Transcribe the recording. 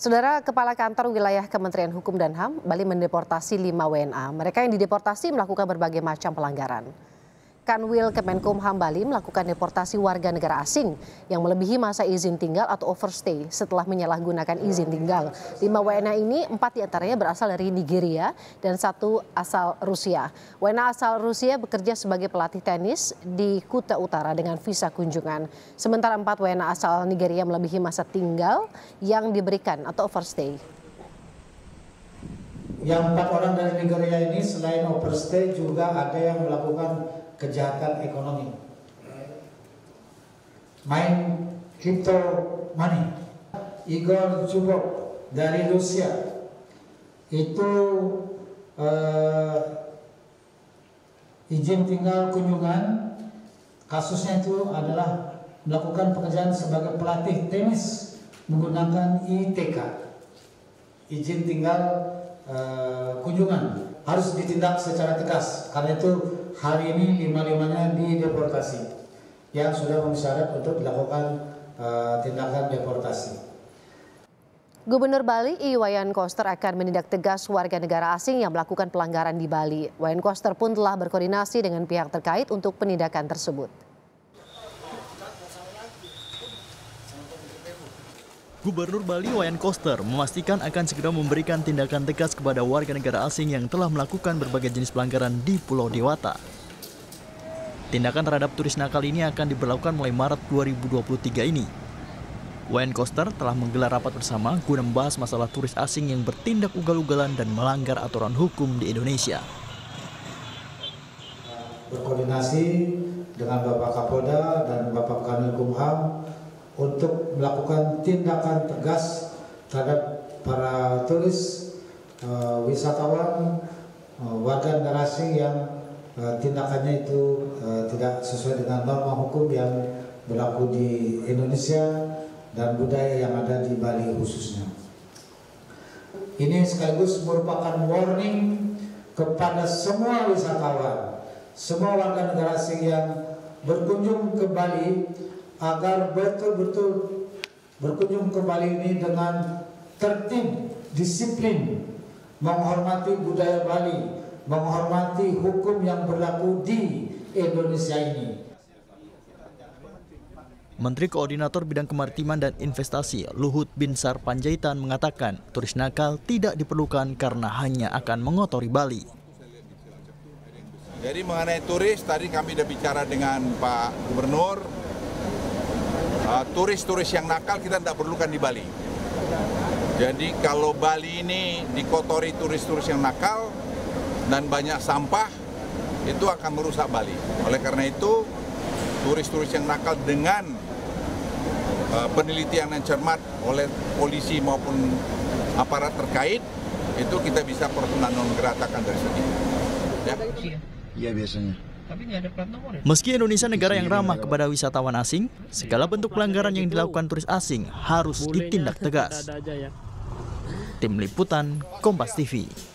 Saudara Kepala Kantor Wilayah Kementerian Hukum dan HAM, Bali mendeportasi 5 WNA. Mereka yang dideportasi melakukan berbagai macam pelanggaran. Kanwil Kemenkumham Bali melakukan deportasi warga negara asing yang melebihi masa izin tinggal atau overstay setelah menyalahgunakan izin tinggal. 5 WNA ini 4 diantaranya berasal dari Nigeria dan 1 asal Rusia. WNA asal Rusia bekerja sebagai pelatih tenis di Kuta Utara dengan visa kunjungan. Sementara 4 WNA asal Nigeria melebihi masa tinggal yang diberikan atau overstay. Yang 4 orang dari Nigeria ini selain overstay juga ada yang melakukan kejahatan ekonomi, main crypto money. Igor Zubov dari Rusia itu izin tinggal kunjungan, kasusnya itu adalah melakukan pekerjaan sebagai pelatih tenis menggunakan ITK, izin tinggal kunjungan, harus ditindak secara tegas. Karena itu hari ini 5-5-nya dideportasi yang sudah memenuhi syarat untuk dilakukan tindakan deportasi. Gubernur Bali Iwayan Koster akan menindak tegas warga negara asing yang melakukan pelanggaran di Bali. Iwayan Koster pun telah berkoordinasi dengan pihak terkait untuk penindakan tersebut. Gubernur Bali Iwayan Koster memastikan akan segera memberikan tindakan tegas kepada warga negara asing yang telah melakukan berbagai jenis pelanggaran di Pulau Dewata. Tindakan terhadap turis nakal ini akan diberlakukan mulai Maret 2023 ini. Iwayan Koster telah menggelar rapat bersama guna membahas masalah turis asing yang bertindak ugal-ugalan dan melanggar aturan hukum di Indonesia. Berkoordinasi dengan Bapak Kapolda dan Bapak Kemenkumham untuk melakukan tindakan tegas terhadap para turis, wisatawan, warga negara asing yang tindakannya itu tidak sesuai dengan norma hukum yang berlaku di Indonesia dan budaya yang ada di Bali khususnya. Ini sekaligus merupakan warning kepada semua wisatawan, semua warga negara asing yang berkunjung ke Bali agar betul-betul berkunjung ke Bali ini dengan tertib, disiplin, menghormati budaya Bali, menghormati hukum yang berlaku di Indonesia ini. Menteri Koordinator Bidang Kemaritiman dan Investasi Luhut Binsar Panjaitan mengatakan turis nakal tidak diperlukan karena hanya akan mengotori Bali. Jadi mengenai turis, tadi kami sudah bicara dengan Pak Gubernur. Turis-turis yang nakal kita tidak perlukan di Bali. Jadi kalau Bali ini dikotori turis-turis yang nakal dan banyak sampah, itu akan merusak Bali. Oleh karena itu, turis-turis yang nakal dengan penelitian yang cermat oleh polisi maupun aparat terkait, itu kita bisa non-geratakan dari sini. Ya? Iya biasanya. Meski Indonesia negara yang ramah kepada wisatawan asing, segala bentuk pelanggaran yang dilakukan turis asing harus ditindak tegas. Tim Liputan, Kompas TV.